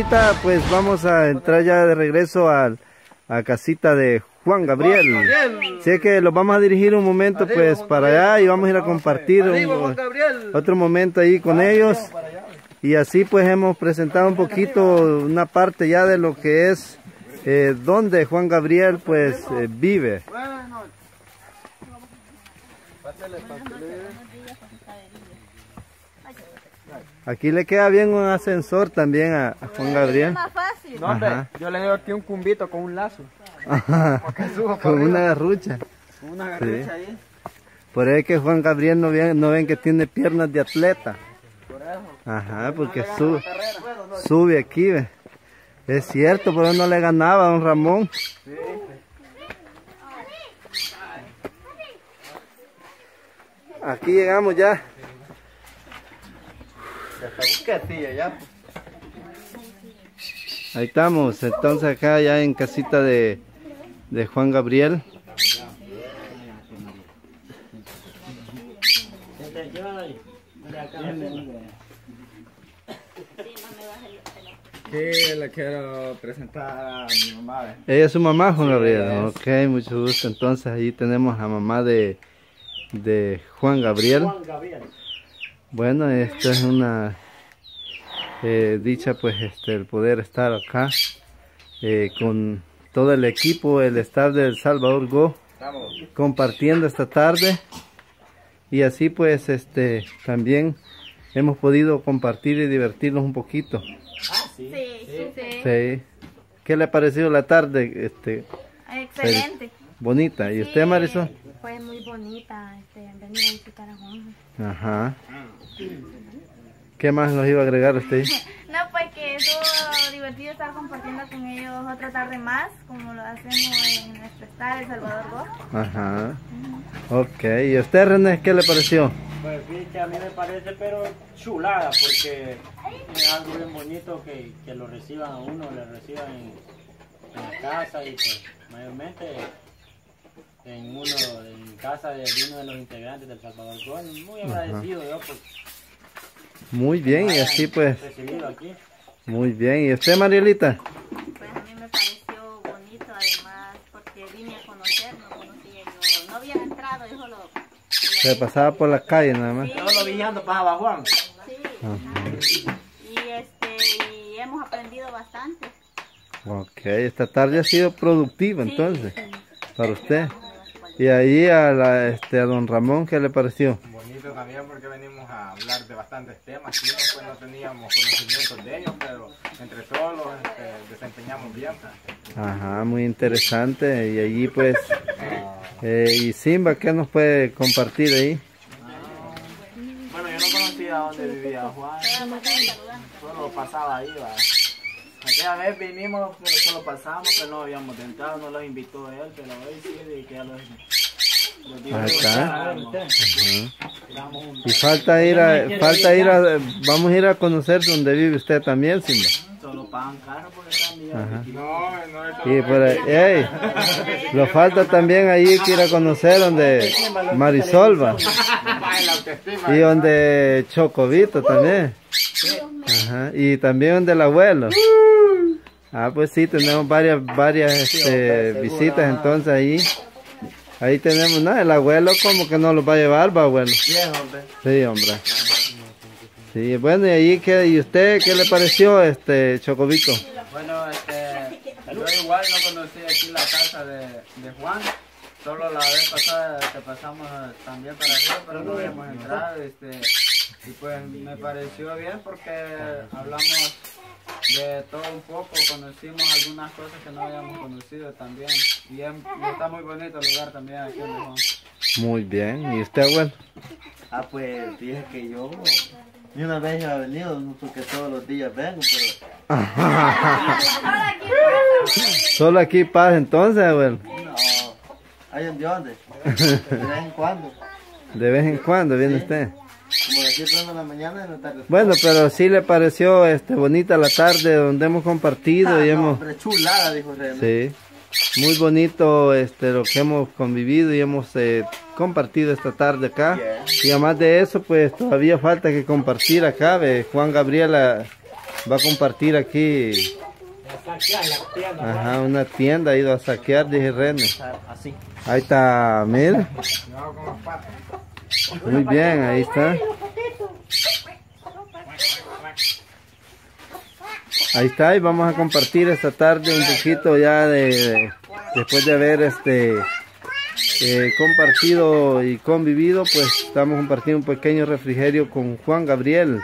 ahorita pues vamos a entrar ya de regreso a casita de Juan Gabriel. Sé que los vamos a dirigir un momento pues para allá y vamos a ir a compartir otro momento ahí con ellos. Y así pues hemos presentado un poquito una parte ya de lo que es donde Juan Gabriel pues vive. Aquí le queda bien un ascensor también a Juan Gabriel. Es más fácil. No, hombre, yo le doy aquí un cumbito con un lazo. Con una garrucha. Con una garrucha, sí. Ahí. Por ahí que Juan Gabriel no ven que tiene piernas de atleta. Por eso. Ajá, porque sube aquí, ve. Es cierto, pero no le ganaba a don Ramón. Sí. Aquí llegamos ya. Ahí estamos, entonces acá ya en casita de Juan Gabriel. Sí, le quiero presentar a mi mamá. Ella es su mamá, Juan Gabriel. Ok, mucho gusto. Entonces ahí tenemos a mamá de Juan Gabriel. Bueno, esta es una dicha pues el poder estar acá con todo el equipo, el staff del Salvador Go, compartiendo esta tarde. Y así pues también hemos podido compartir y divertirnos un poquito. Sí. Sí. ¿Qué le ha parecido la tarde? Excelente. Bonita. ¿Y usted, Marisol? Fue muy bonita venir a visitar a Juan. Ajá. ¿Qué más nos iba a agregar usted? No, pues que estuvo divertido estar compartiendo con ellos otra tarde más, como lo hacemos en nuestro estado, El Salvador Go. Ajá. Ok. ¿Y usted, René, qué le pareció? Pues fíjate, a mí me parece pero chulada, porque es algo bien bonito que lo reciban a uno, le reciban en la casa y pues mayormente en casa de uno de los integrantes del Salvador Go. Muy agradecido yo por muy bien, y así pues. Recibido aquí. Muy bien. ¿Y usted, Marielita? Pues a mí me pareció bonito, además, porque vine a conocer, no conocía yo, no había entrado, yo solo... Se pasaba por la calle nada más. Sí. Yo lo vi pasaba Juan. Sí. Y hemos aprendido bastante. Ok, esta tarde ha sido productiva entonces, Sí. para usted. Y ahí a don Ramón, ¿qué le pareció? Bonito también porque venimos a hablar de bastantes temas. Sí, pues no teníamos conocimientos de ellos, pero entre todos los desempeñamos bien. Ajá, muy interesante. Y allí pues, y Simba, ¿qué nos puede compartir ahí? Bueno, yo no conocía dónde vivía Juan, solo pasaba ahí, va. Aquella vez vinimos, pero solo pasamos, pero no habíamos entrado, no los invitó él, pero hoy sí, de que ya los Ahí está. Y falta ir a, vamos a ir a conocer donde vive usted también, Simba. solo pagan caro por estar Ajá. No, Y por ahí, ey, lo falta también ahí que ir a conocer donde Marisol va. Y donde Chocobito también. Ajá. Y también donde el abuelo. Ah, pues sí, tenemos varias visitas entonces ahí. Ahí tenemos, nada, el abuelo como que no los va a llevar, va, abuelo. bien, hombre. Sí, hombre. Sí, bueno, y ahí, ¿y usted qué le pareció, Chocobito? bueno, yo igual no conocí aquí la casa de Juan. Solo la vez pasada que pasamos también para arriba, pero no habíamos entrado. Y pues me pareció bien porque hablamos de todo un poco, conocimos algunas cosas que no habíamos conocido también. Y está muy bonito el lugar también aquí en Juan. Muy bien, ¿y usted, abuelo? Ah, pues dije que yo ni una vez he venido, no porque todos los días vengo, pero... Solo aquí pasa entonces, abuelo. No, ¿hay en dónde? De vez en cuando. De vez en cuando viene usted. Como de 7 de la mañana y en la tarde. Bueno, pero sí le pareció bonita la tarde donde hemos compartido y no, hemos... hombre, chulada, dijo René. Sí, muy bonito lo que hemos convivido y hemos compartido esta tarde acá. Y además de eso, pues todavía falta que compartir acá, Juan Gabriel va a compartir aquí. Ajá, una tienda ha ido a saquear, dije René. Así. Ahí está, mire. Muy bien, ahí está. Ahí está, y vamos a compartir esta tarde un poquito ya después de haber compartido y convivido, pues estamos compartiendo un pequeño refrigerio con Juan Gabriel.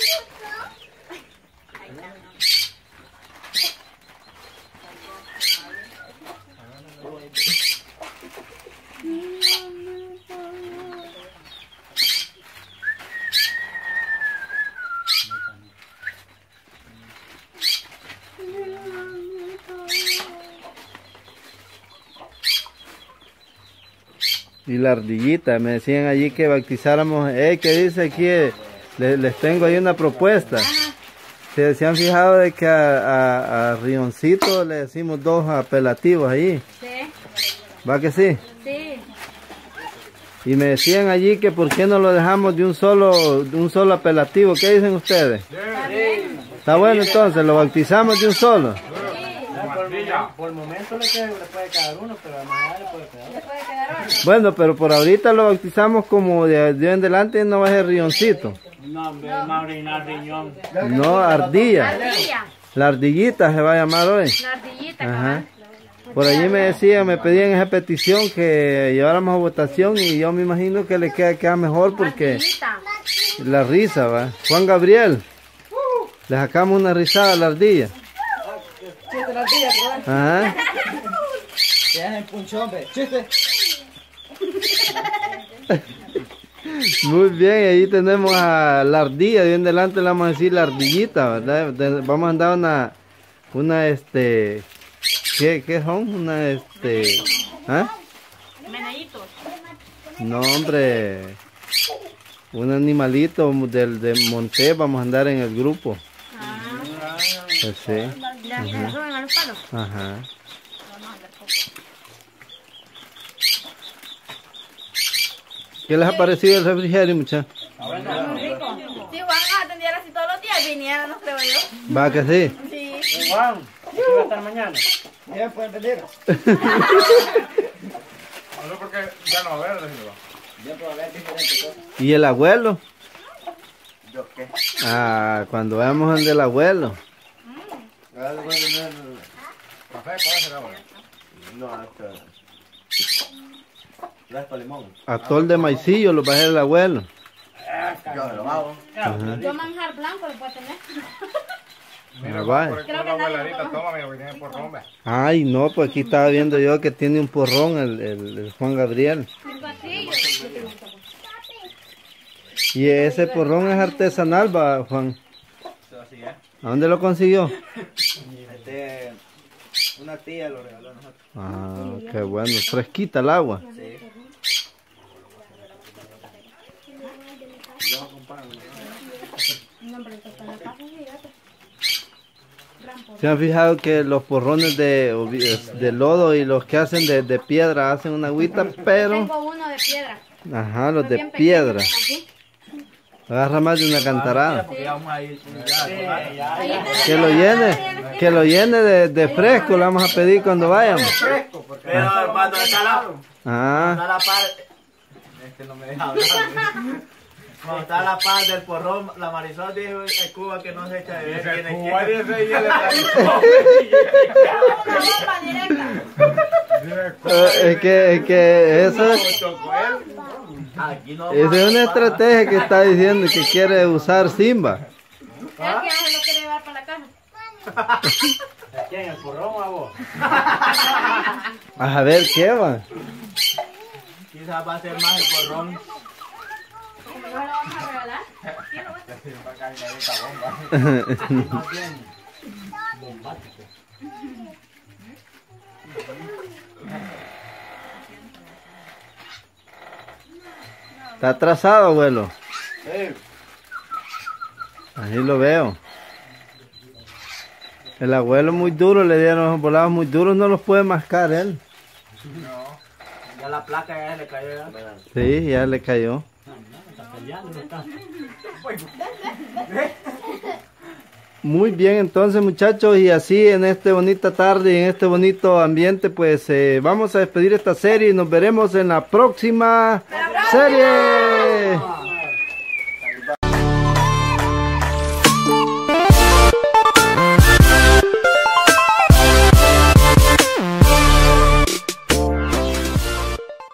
Y la ardillita, me decían allí que bautizáramos, ¿qué dice aquí? Les tengo ahí una propuesta. ¿Se han fijado de que a Rioncito le decimos 2 apelativos ahí? Sí. ¿Va que sí? Sí. Y me decían allí que por qué no lo dejamos de un solo apelativo. ¿Qué dicen ustedes? Está bien. Está bueno entonces, lo bautizamos de un solo. Por el momento le puede quedar uno, pero además le puede quedar ¿Le puede quedar otro? Bueno, pero por ahorita lo bautizamos como de hoy en adelante no va a ser Rioncito. No, Maurina Riñón. No, ardilla. Ardilla. La ardillita se va a llamar hoy. La ardillita, Ajá. cabal. Por allí me decían, me pedían esa petición que lleváramos a votación y yo me imagino que le queda mejor porque Ardillita. la risa va. Juan Gabriel, le sacamos una risada a la ardilla. Chiste la tía, Ajá. que es el punchón, ve. Chiste. Muy bien, ahí tenemos a la ardilla, de en adelante le vamos a decir la ardillita, ¿verdad? Vamos a andar ¿qué son? ¿Ah? Meneitos. No, hombre, un animalito de monté, vamos a andar en el grupo. Pues sí, ¿Le suben a los palos? ajá. ¿Qué les ha parecido el refrigerio, muchachos? Muy rico. Si Juan nos atendiera así todos los días, viniera, no creo yo. ¿Va que sí? Sí. Juan, ¿qué va a estar mañana? Ya pueden venir. No sé por qué ya no va a ver, decirlo. Ya puedo ver diferentes cosas. ¿Y el abuelo? ¿Yo qué? Ah, cuando vamos al del abuelo. Café, ¿cuál será, güey? No, hasta... Raspa limón. Atol de maicillo lo va a hacer el abuelo. Yo lo hago. Ajá. Yo manjar blanco lo puedo tener. Mira, Ah, vaya. por Creo que la nadie abuelarita, lo toma, mira, que tiene por rompe. Ay, no, pues aquí estaba viendo yo que tiene un porrón el Juan Gabriel. Un pasillo. Y ese porrón es artesanal, va, Juan. Así es. ¿A dónde lo consiguió? Una tía lo regaló a nosotros. Ah, qué bueno, fresquita el agua. Sí. ¿Se han fijado que los porrones de lodo y los que hacen de piedra hacen una agüita, pero... Tengo uno de piedra. Ajá, los Pero de bien pequeño, piedra. así. Agarra más de una cantarada. Porque ya vamos a ir. Ya. Ahí está. Que lo llene de fresco, le vamos a pedir cuando vayamos. Fresco, porque pero cuando está Ah, la par. Este no me deja hablar. Cuando está la par del porrón, la Marisol dijo en Cuba que no se echa de ver. Dice, Tiene Cuba que... 10 y él está ahí. Una bomba directa. es que eso es... Aquí no Esa es una estrategia que está diciendo que quiere usar Simba. Es que ya se lo quiere llevar para la casa. ¿Quién? ¿El porrón o a vos? A ver qué va. Quizás va a ser más el porrón. Como no se lo vamos a regalar. Más bien bombástico. Está atrasado, abuelo. Sí. Así lo veo. El abuelo muy duro, le dieron los volados muy duros, no los puede mascar él. Ya la placa ya le cayó. ¿Ya? Sí, ya le cayó. Está peleando, no está. Muy bien, entonces muchachos, y así en esta bonita tarde y en este bonito ambiente, pues vamos a despedir esta serie y nos veremos en la próxima serie.